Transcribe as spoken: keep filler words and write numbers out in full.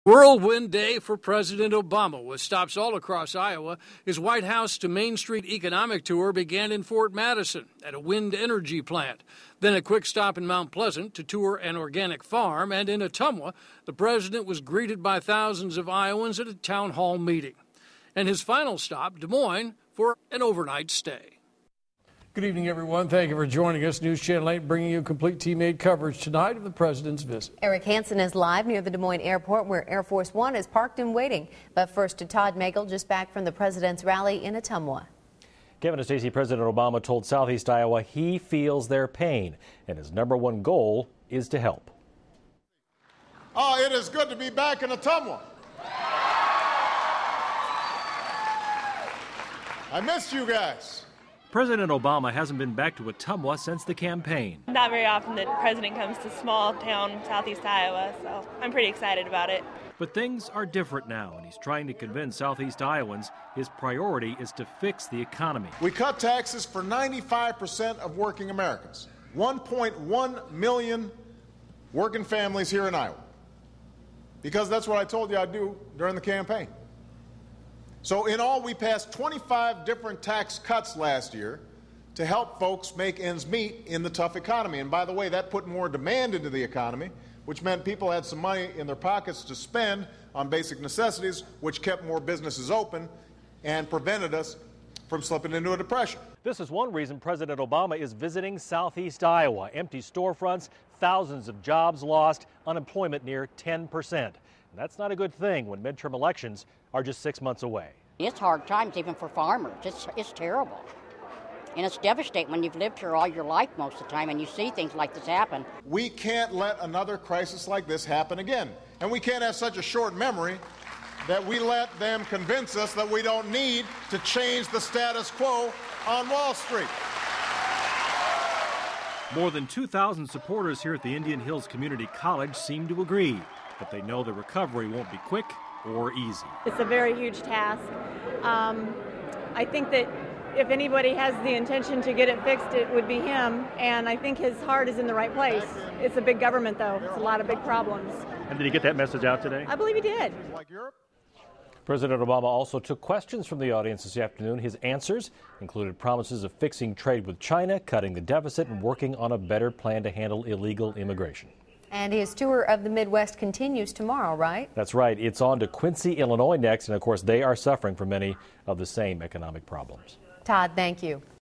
Whirlwind day for President Obama, with stops all across Iowa. His White House to Main Street economic tour began in Fort Madison at a wind energy plant. Then a quick stop in Mount Pleasant to tour an organic farm. And in Ottumwa, the president was greeted by thousands of Iowans at a town hall meeting. And his final stop, Des Moines, for an overnight stay. Good evening, everyone. Thank you for joining us. News Channel eight bringing you complete Team eight coverage tonight of the president's visit. Eric Hansen is live near the Des Moines airport, where Air Force One is parked and waiting. But first to Todd Magel, just back from the president's rally in Ottumwa. Kevin and Stacey, President Obama told Southeast Iowa he feels their pain, and his number one goal is to help. Oh, it is good to be back in Ottumwa. I missed you guys. President Obama hasn't been back to Ottumwa since the campaign. Not very often that the president comes to small town Southeast Iowa, so I'm pretty excited about it. But things are different now, and he's trying to convince Southeast Iowans his priority is to fix the economy. We cut taxes for ninety-five percent of working Americans, one point one million working families here in Iowa, because that's what I told you I'd do during the campaign. So in all, we passed twenty-five different tax cuts last year to help folks make ends meet in the tough economy. And by the way, that put more demand into the economy, which meant people had some money in their pockets to spend on basic necessities, which kept more businesses open and prevented us from slipping into a depression. This is one reason President Obama is visiting Southeast Iowa. Empty storefronts, thousands of jobs lost, unemployment near ten percent. And that's not a good thing when midterm elections are just six months away. It's hard times even for farmers. It's, it's terrible. And it's devastating when you've lived here all your life most of the time and you see things like this happen. We can't let another crisis like this happen again. And we can't have such a short memory that we let them convince us that we don't need to change the status quo on Wall Street. More than two thousand supporters here at the Indian Hills Community College seem to agree, but they know the recovery won't be quick or easy. It's a very huge task. Um, I think that if anybody has the intention to get it fixed, it would be him, and I think his heart is in the right place. It's a big government, though. It's a lot of big problems. And did he get that message out today? I believe he did. President Obama also took questions from the audience this afternoon. His answers included promises of fixing trade with China, cutting the deficit, and working on a better plan to handle illegal immigration. And his tour of the Midwest continues tomorrow, right? That's right. It's on to Quincy, Illinois next, and of course they are suffering from many of the same economic problems. Todd, thank you.